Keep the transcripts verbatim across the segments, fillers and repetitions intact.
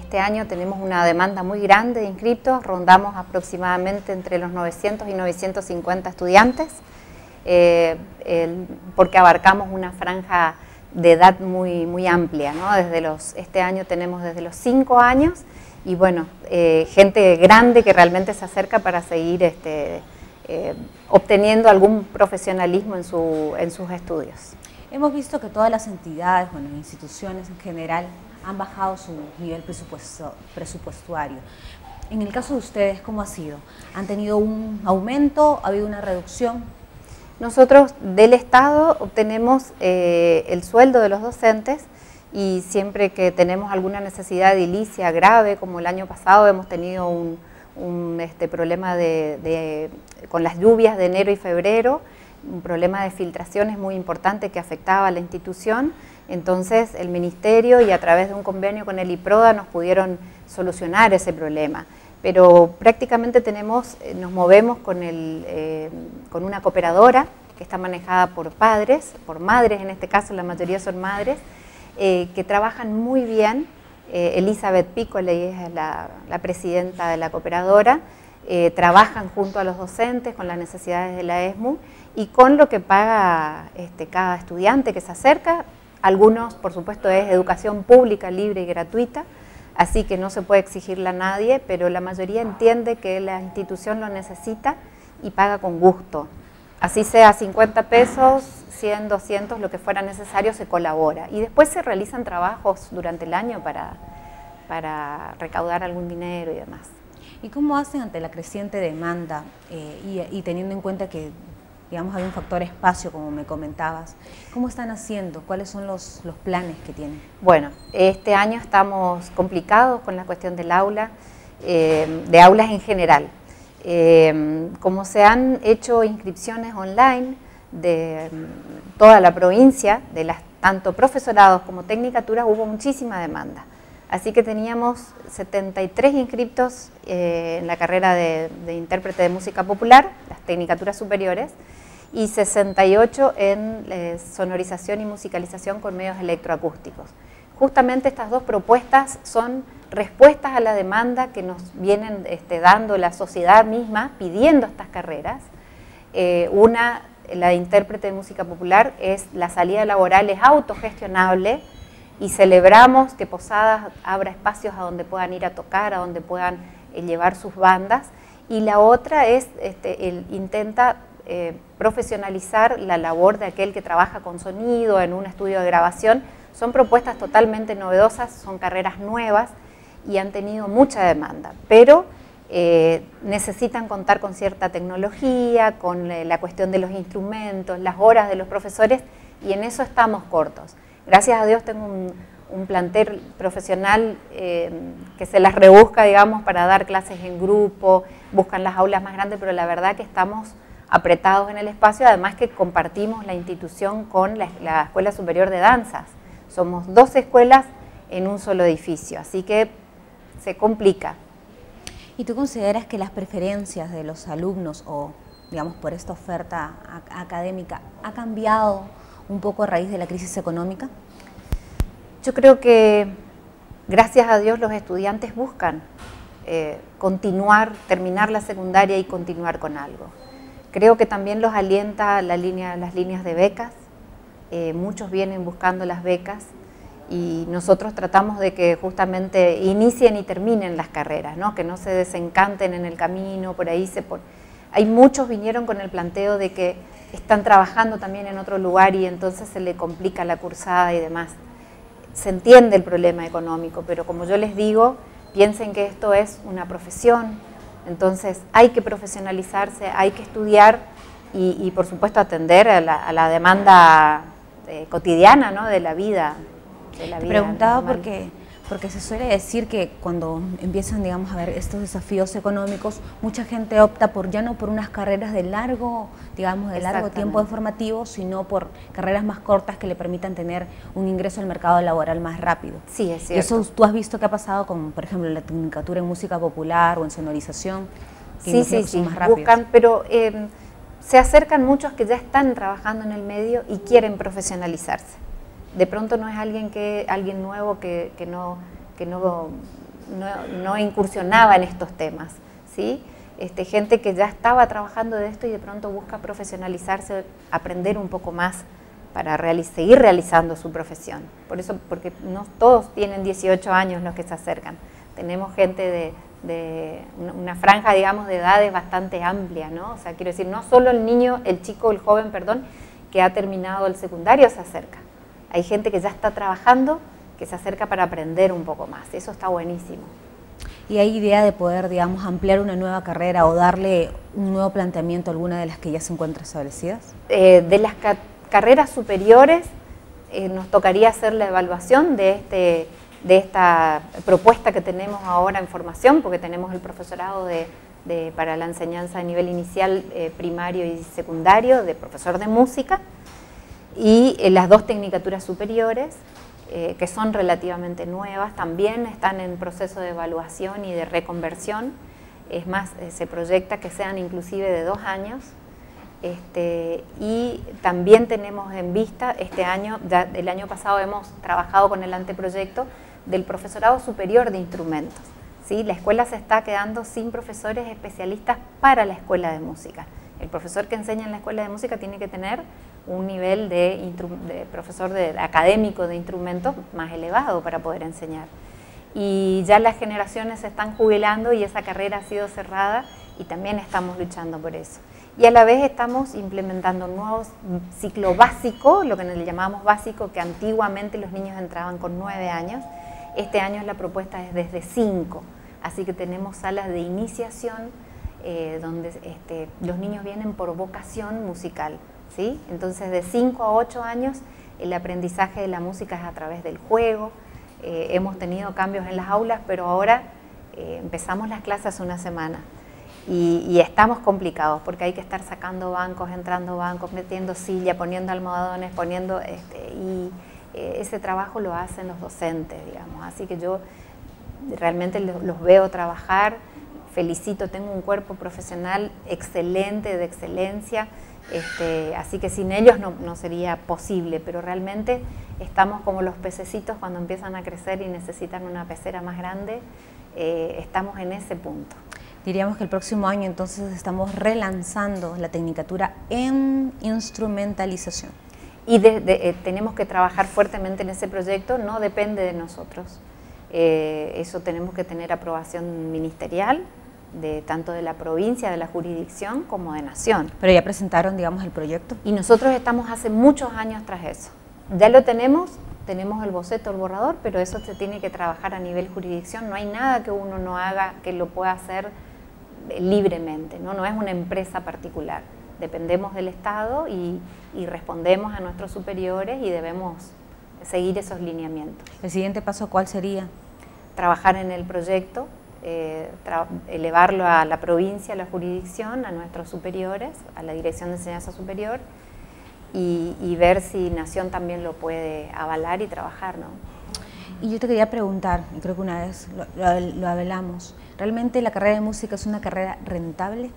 este año tenemos una demanda muy grande de inscriptos, rondamos aproximadamente entre los novecientos y novecientos cincuenta estudiantes, eh, el, porque abarcamos una franja de edad muy, muy amplia, ¿no? Desde los, este año tenemos desde los cinco años y bueno, eh, gente grande que realmente se acerca para seguir este, eh, obteniendo algún profesionalismo en, su, en sus estudios. Hemos visto que todas las entidades, bueno, instituciones en general, han bajado su nivel presupuesto, presupuestario. En el caso de ustedes, ¿cómo ha sido? ¿Han tenido un aumento? ¿Ha habido una reducción? Nosotros del Estado obtenemos eh, el sueldo de los docentes y siempre que tenemos alguna necesidad edilicia grave, como el año pasado hemos tenido un, un este, problema de, de, con las lluvias de enero y febrero, un problema de filtraciones muy importante que afectaba a la institución, entonces el Ministerio y a través de un convenio con el IPRODA nos pudieron solucionar ese problema. Pero prácticamente tenemos, nos movemos con, el, eh, con una cooperadora que está manejada por padres, por madres en este caso, la mayoría son madres, eh, que trabajan muy bien. Eh, Elizabeth Piccole es la, la presidenta de la cooperadora, eh, trabajan junto a los docentes con las necesidades de la ESMU y con lo que paga este, cada estudiante que se acerca. Algunos, por supuesto, es educación pública, libre y gratuita, así que no se puede exigirla a nadie, pero la mayoría entiende que la institución lo necesita y paga con gusto. Así sea cincuenta pesos, cien, doscientos, lo que fuera necesario, se colabora. Y después se realizan trabajos durante el año para, para recaudar algún dinero y demás. ¿Y cómo hacen ante la creciente demanda eh, y, y teniendo en cuenta que, digamos, hay un factor espacio, como me comentabas? ¿Cómo están haciendo? ¿Cuáles son los, los planes que tienen? Bueno, este año estamos complicados con la cuestión del aula, eh, de aulas en general. Eh, como se han hecho inscripciones online de toda la provincia, de las tanto profesorados como tecnicaturas, hubo muchísima demanda. Así que teníamos setenta y tres inscriptos eh, en la carrera de, de intérprete de música popular, las tecnicaturas superiores, y sesenta y ocho en eh, sonorización y musicalización con medios electroacústicos. Justamente estas dos propuestas son respuestas a la demanda que nos vienen este, dando la sociedad misma, pidiendo estas carreras. Eh, una, la de intérprete de música popular, es la salida laboral es autogestionable, y celebramos que Posadas abra espacios a donde puedan ir a tocar, a donde puedan eh, llevar sus bandas, y la otra es, este, el, intenta eh, profesionalizar la labor de aquel que trabaja con sonido en un estudio de grabación. Son propuestas totalmente novedosas, son carreras nuevas y han tenido mucha demanda, pero eh, necesitan contar con cierta tecnología, con eh, la cuestión de los instrumentos, las horas de los profesores, y en eso estamos cortos. Gracias a Dios tengo un, un plantel profesional eh, que se las rebusca, digamos, para dar clases en grupo, buscan las aulas más grandes, pero la verdad que estamos apretados en el espacio, además que compartimos la institución con la, la Escuela Superior de Danzas. Somos dos escuelas en un solo edificio, así que se complica. ¿Y tú consideras que las preferencias de los alumnos o, digamos, por esta oferta académica ha cambiado un poco a raíz de la crisis económica? Yo creo que, gracias a Dios, los estudiantes buscan eh, continuar, terminar la secundaria y continuar con algo. Creo que también los alienta la línea, las líneas de becas, eh, muchos vienen buscando las becas y nosotros tratamos de que justamente inicien y terminen las carreras, ¿no? Que no se desencanten en el camino, por ahí se pon... Hay muchos vinieron con el planteo de que están trabajando también en otro lugar y entonces se le complica la cursada y demás. Se entiende el problema económico, pero como yo les digo, piensen que esto es una profesión, entonces hay que profesionalizarse, hay que estudiar y, y por supuesto atender a la, a la demanda eh, cotidiana, ¿no? de la vida. De la Te vida preguntaba normal. porque, porque se suele decir que cuando empiezan, digamos, a ver estos desafíos económicos, mucha gente opta por ya no por unas carreras de largo, digamos, de largo tiempo de formativo, sino por carreras más cortas que le permitan tener un ingreso al mercado laboral más rápido. Sí, es cierto. Y eso tú has visto que ha pasado con, por ejemplo, la tecnicatura en música popular o en sonorización, que sí, sí, que sí, son más rápidos. buscan, pero eh, se acercan muchos que ya están trabajando en el medio y quieren profesionalizarse. De pronto no es alguien que alguien nuevo que, que, no, que no no, no incursionaba en estos temas, ¿sí? Este, gente que ya estaba trabajando de esto y de pronto busca profesionalizarse, aprender un poco más para reali- seguir realizando su profesión. Por eso, porque no todos tienen dieciocho años los que se acercan. Tenemos gente de, de una franja, digamos, de edades bastante amplia, ¿no? O sea, quiero decir, no solo el niño, el chico, el joven, perdón, que ha terminado el secundario se acerca. Hay gente que ya está trabajando, que se acerca para aprender un poco más. Eso está buenísimo. ¿Y hay idea de poder, digamos, ampliar una nueva carrera o darle un nuevo planteamiento a alguna de las que ya se encuentran establecidas? Eh, de las ca carreras superiores eh, nos tocaría hacer la evaluación de, este, de esta propuesta que tenemos ahora en formación, porque tenemos el profesorado de, de, para la enseñanza a nivel inicial, eh, primario y secundario, de profesor de música, y eh, las dos tecnicaturas superiores, Eh, que son relativamente nuevas, también están en proceso de evaluación y de reconversión. Es más, eh, se proyecta que sean inclusive de dos años. Este, y también tenemos en vista, este año, ya el año pasado hemos trabajado con el anteproyecto del profesorado superior de instrumentos, ¿sí? La escuela se está quedando sin profesores especialistas para la escuela de música. El profesor que enseña en la escuela de música tiene que tener un nivel de, de profesor de, académico de instrumentos más elevado para poder enseñar. Y ya las generaciones se están jubilando y esa carrera ha sido cerrada y también estamos luchando por eso. Y a la vez estamos implementando un nuevo ciclo básico, lo que le llamamos básico, que antiguamente los niños entraban con nueve años. Este año la propuesta es desde cinco, así que tenemos salas de iniciación eh, donde este, los niños vienen por vocación musical, ¿sí? Entonces de cinco a ocho años el aprendizaje de la música es a través del juego. Eh, hemos tenido cambios en las aulas, pero ahora eh, empezamos las clases hace una semana. Y, y estamos complicados porque hay que estar sacando bancos, entrando bancos, metiendo silla, poniendo almohadones, poniendo este, y eh, ese trabajo lo hacen los docentes, digamos. Así que yo realmente los, los veo trabajar, felicito, tengo un cuerpo profesional excelente, de excelencia, este, así que sin ellos no, no sería posible, pero realmente estamos como los pececitos cuando empiezan a crecer y necesitan una pecera más grande, eh, estamos en ese punto. Diríamos que el próximo año entonces estamos relanzando la tecnicatura en instrumentalización. Y de, de, eh, tenemos que trabajar fuertemente en ese proyecto, no depende de nosotros. Eh, eso tenemos que tener aprobación ministerial, de tanto de la provincia, de la jurisdicción, como de nación. Pero ya presentaron, digamos, el proyecto. Y nosotros estamos hace muchos años tras eso. Ya lo tenemos, tenemos el boceto, el borrador, pero eso se tiene que trabajar a nivel jurisdicción. No hay nada que uno no haga que lo pueda hacer libremente, ¿no? No es una empresa particular, dependemos del Estado y, y respondemos a nuestros superiores y debemos seguir esos lineamientos. ¿El siguiente paso cuál sería? Trabajar en el proyecto, eh, elevarlo a la provincia, a la jurisdicción, a nuestros superiores, a la Dirección de Enseñanza Superior y, y ver si Nación también lo puede avalar y trabajar, ¿no? Y yo te quería preguntar, y creo que una vez lo, lo, lo hablamos, ¿realmente la carrera de música es una carrera rentable?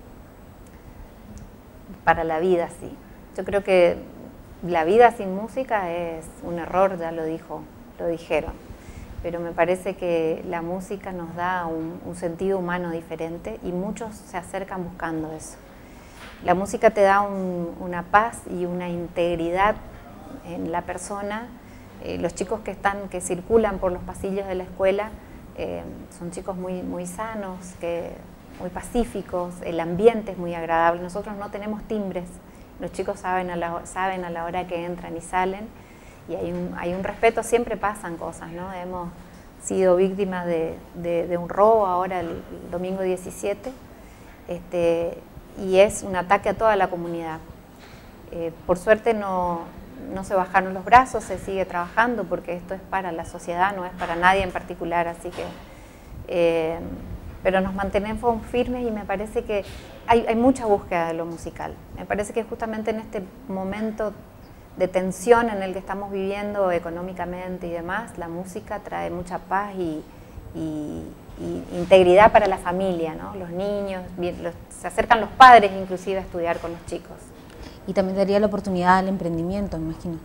Para la vida, sí. Yo creo que la vida sin música es un error, ya lo dijo, lo dijeron. Pero me parece que la música nos da un, un sentido humano diferente y muchos se acercan buscando eso. La música te da un, una paz y una integridad en la persona. Eh, los chicos que están, que circulan por los pasillos de la escuela eh, son chicos muy, muy sanos, que, muy pacíficos, el ambiente es muy agradable. Nosotros no tenemos timbres, los chicos saben a la, saben a la hora que entran y salen y hay un, hay un respeto, siempre pasan cosas, ¿no? Hemos sido víctimas de, de, de un robo ahora el, el domingo diecisiete este, y es un ataque a toda la comunidad. Eh, por suerte no... no se bajaron los brazos, se sigue trabajando porque esto es para la sociedad, no es para nadie en particular, así que eh, pero nos mantenemos firmes y me parece que hay, hay mucha búsqueda de lo musical. Me parece que justamente en este momento de tensión en el que estamos viviendo económicamente y demás, la música trae mucha paz y, y, y integridad para la familia, ¿no? Los niños, bien, los, se acercan los padres inclusive a estudiar con los chicos. Y también daría la oportunidad al emprendimiento, me imagino.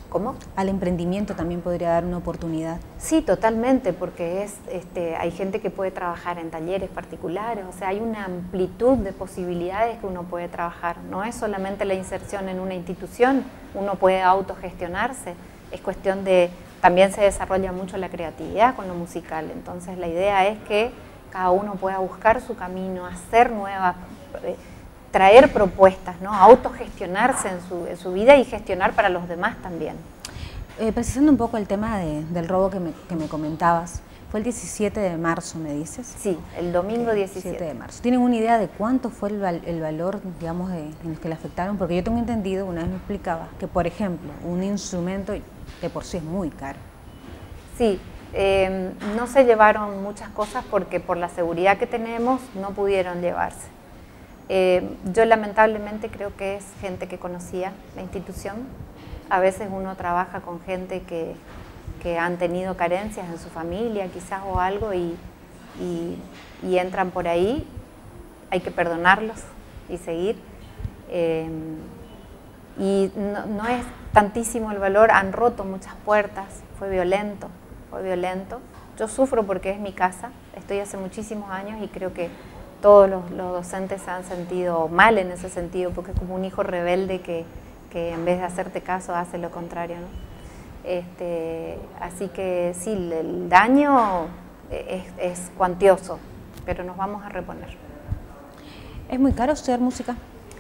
¿Cómo? Al emprendimiento también podría dar una oportunidad. Sí, totalmente, porque es, este, hay gente que puede trabajar en talleres particulares, o sea, hay una amplitud de posibilidades que uno puede trabajar. No es solamente la inserción en una institución, uno puede autogestionarse, es cuestión de, también se desarrolla mucho la creatividad con lo musical, entonces la idea es que cada uno pueda buscar su camino, hacer nuevas, eh, traer propuestas, ¿no? Autogestionarse en su, en su vida y gestionar para los demás también. Eh, precisando un poco el tema de, del robo que me, que me comentabas, fue el diecisiete de marzo, ¿me dices? Sí, el domingo diecisiete de marzo. ¿Tienen una idea de cuánto fue el, val, el valor, digamos, de, en el que le afectaron? Porque yo tengo entendido, una vez me explicaba, que por ejemplo, un instrumento de por sí es muy caro. Sí, eh, no se llevaron muchas cosas porque por la seguridad que tenemos no pudieron llevarse. Eh, yo lamentablemente creo que es gente que conocía la institución. A veces uno trabaja con gente que, que han tenido carencias en su familia quizás o algo y, y, y entran por ahí. Hay que perdonarlos y seguir. Eh, y no, no es tantísimo el valor, han roto muchas puertas, fue violento, fue violento. Yo sufro porque es mi casa, estoy hace muchísimos años y creo que todos los, los docentes se han sentido mal en ese sentido, porque es como un hijo rebelde que, que en vez de hacerte caso hace lo contrario, ¿no? Este, así que sí, el daño es, es cuantioso, pero nos vamos a reponer. ¿Es muy caro estudiar música?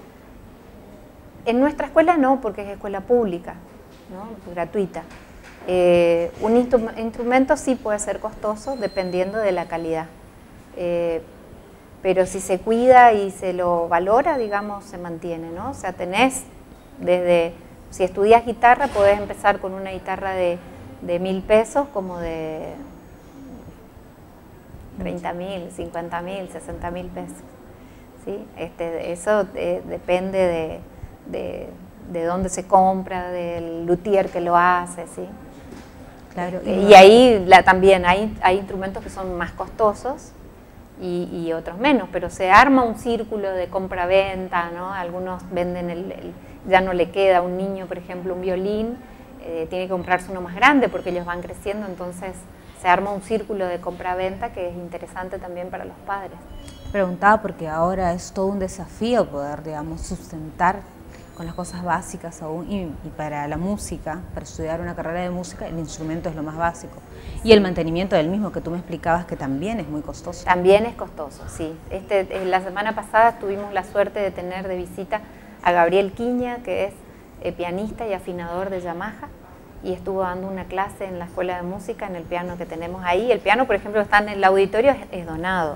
En nuestra escuela no, porque es escuela pública, ¿no? Gratuita. Eh, un instrumento sí puede ser costoso dependiendo de la calidad. Eh, pero si se cuida y se lo valora, digamos, se mantiene, ¿no? O sea, tenés desde, si estudias guitarra, podés empezar con una guitarra de, de mil pesos, como de treinta mil, cincuenta mil, sesenta mil pesos, ¿sí? Este, eso eh, depende de, de, de dónde se compra, del luthier que lo hace, ¿sí? Claro. Y, y ahí la, también hay, hay instrumentos que son más costosos, Y, y otros menos, pero se arma un círculo de compra-venta, ¿no? Algunos venden, el, el, ya no le queda a un niño, por ejemplo, un violín, eh, tiene que comprarse uno más grande porque ellos van creciendo, entonces se arma un círculo de compra-venta que es interesante también para los padres. Preguntaba porque ahora es todo un desafío poder, digamos, sustentar con las cosas básicas aún, y, y para la música, para estudiar una carrera de música, el instrumento es lo más básico. Y el mantenimiento del mismo, que tú me explicabas que también es muy costoso. También es costoso, sí. Este, la semana pasada tuvimos la suerte de tener de visita a Gabriel Quiña, que es eh, pianista y afinador de Yamaha, y estuvo dando una clase en la escuela de música en el piano que tenemos ahí. El piano, por ejemplo, está en el auditorio, es, es donado.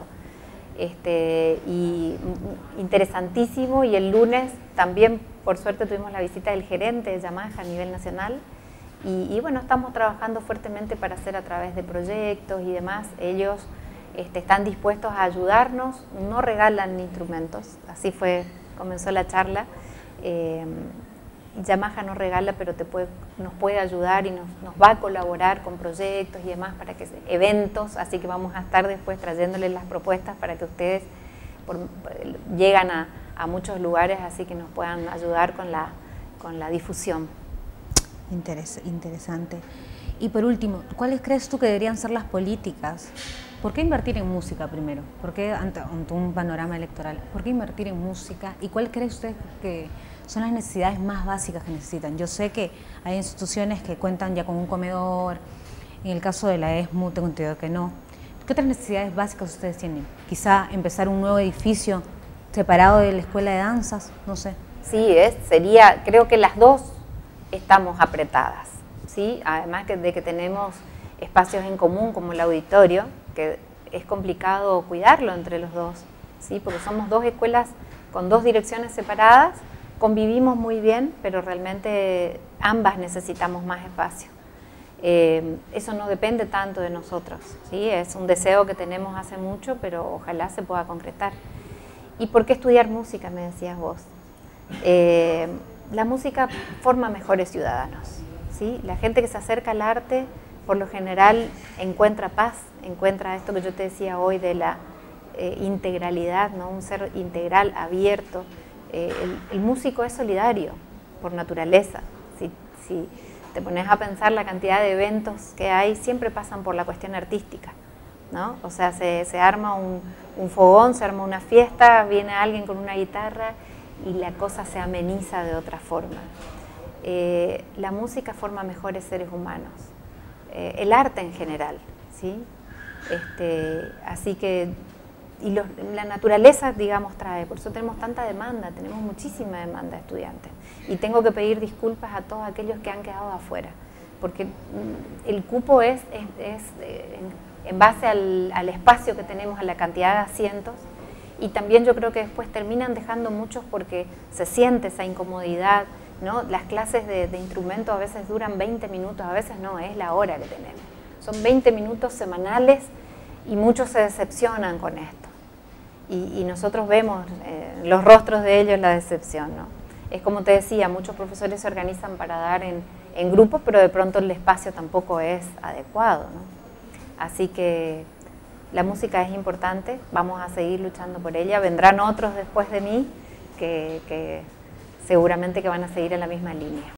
Este, y interesantísimo, y el lunes también, por suerte, tuvimos la visita del gerente de Yamaha a nivel nacional. Y, y bueno, estamos trabajando fuertemente para hacer a través de proyectos y demás. Ellos este, están dispuestos a ayudarnos, no regalan instrumentos, así fue, comenzó la charla. Eh, Yamaha no regala, pero te puede, nos puede ayudar y nos, nos va a colaborar con proyectos y demás, para que eventos, así que vamos a estar después trayéndoles las propuestas para que ustedes por, llegan a, a muchos lugares, así que nos puedan ayudar con la, con la difusión. Interes, interesante. Y por último, ¿cuáles crees tú que deberían ser las políticas? ¿Por qué invertir en música primero? ¿Por qué ante, ante un panorama electoral? ¿Por qué invertir en música? ¿Y cuál cree usted que son las necesidades más básicas que necesitan? Yo sé que hay instituciones que cuentan ya con un comedor, en el caso de la E S M U tengo entendido que no. ¿Qué otras necesidades básicas ustedes tienen? Quizá empezar un nuevo edificio separado de la escuela de danzas, no sé. Sí, es, sería, creo que las dos estamos apretadas, ¿sí? Además que, de que tenemos espacios en común como el auditorio, que es complicado cuidarlo entre los dos, ¿sí? Porque somos dos escuelas con dos direcciones separadas, convivimos muy bien, pero realmente ambas necesitamos más espacio. Eh, eso no depende tanto de nosotros, ¿sí? Es un deseo que tenemos hace mucho, pero ojalá se pueda concretar. ¿Y por qué estudiar música, me decías vos? Eh, la música forma mejores ciudadanos, ¿sí? La gente que se acerca al arte, por lo general, encuentra paz, encuentra esto que yo te decía hoy de la eh, integralidad, ¿no? Un ser integral, abierto. Eh, el, el músico es solidario, por naturaleza. Si, si, te pones a pensar la cantidad de eventos que hay, siempre pasan por la cuestión artística, ¿no? O sea, se, se arma un, un fogón, se arma una fiesta, viene alguien con una guitarra y la cosa se ameniza de otra forma. Eh, la música forma mejores seres humanos, eh, el arte en general, ¿sí? Este, así que, y los, la naturaleza, digamos, trae, por eso tenemos tanta demanda, tenemos muchísima demanda de estudiantes. Y tengo que pedir disculpas a todos aquellos que han quedado afuera, porque el cupo es, es, es eh, en, en base al, al espacio que tenemos, a la cantidad de asientos, y también yo creo que después terminan dejando muchos porque se siente esa incomodidad, ¿no? Las clases de, de instrumento a veces duran veinte minutos, a veces no, es la hora que tenemos. Son veinte minutos semanales y muchos se decepcionan con esto. Y, y nosotros vemos en eh, los rostros de ellos la decepción, ¿no? Es como te decía, muchos profesores se organizan para dar en, en grupos, pero de pronto el espacio tampoco es adecuado, ¿no? Así que la música es importante, vamos a seguir luchando por ella. Vendrán otros después de mí que, que seguramente que van a seguir en la misma línea.